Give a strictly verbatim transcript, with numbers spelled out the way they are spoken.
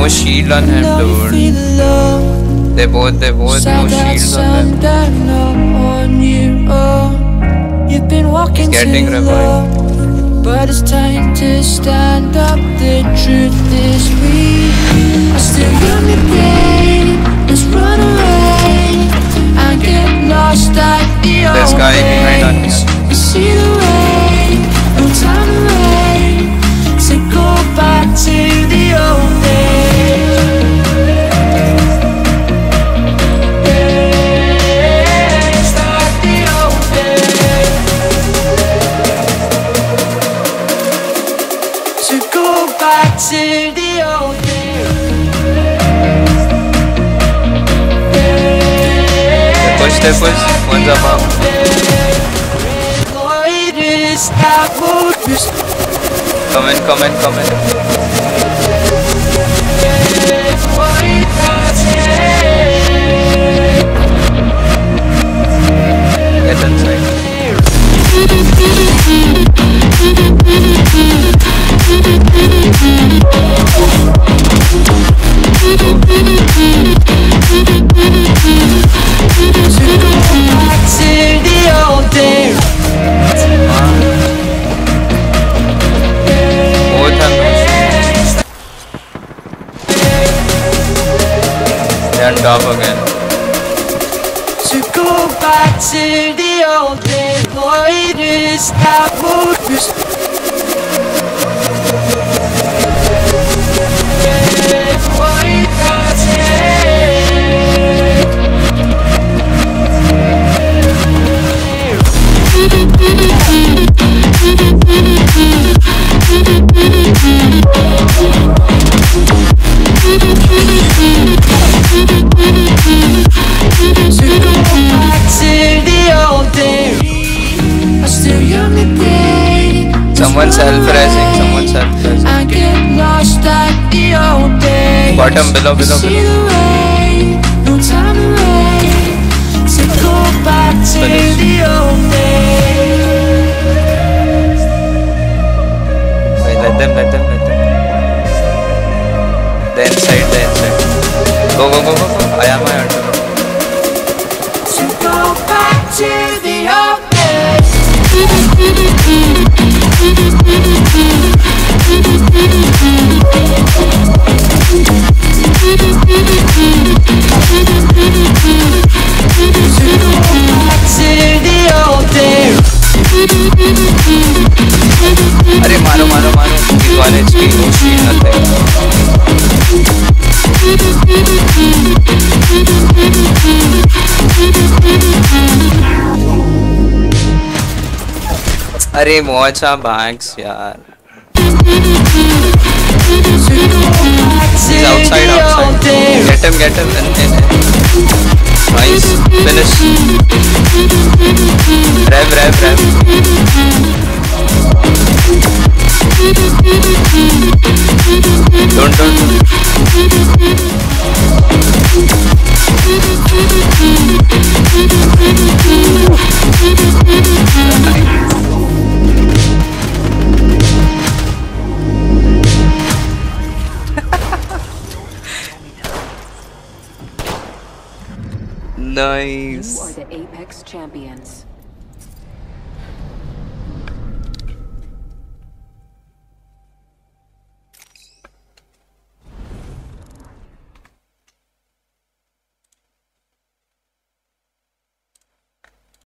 No shield on him, dude. They both, they both, no shields on them. You've been walking He's getting revived. But it's time to stand up. The truth is we are still young again. Let's run away and get lost like the old This guy behind on days. me. You see the way, no time to wait. So go back to the old days. Days like the old days. So go back to the old days. They push, they push. One's above. Come in, come in, come in. Get inside. Back to the old days. Both have no shields. They're on top again. To go back to the old days, boy, it is how moves. Someone's self-rising, someone's self-rising. I get lost like the old days. Bottom, below, below, See below. the way, no time to wait. So go back to Finish. the old days. Wait, let them, let them, let them. The inside, the inside. Go, go, go, go, go. I am my ultimate. So go back to the old days. अरे मारो मारो मारो He's one H P, no shield, nothing. अरे मोचा banks यार. He's outside, outside. Get him, get him. In, in, in. Nice. Finish. Rev, rev, rev. Don't, don't, don't. Nice. You are the Apex champions.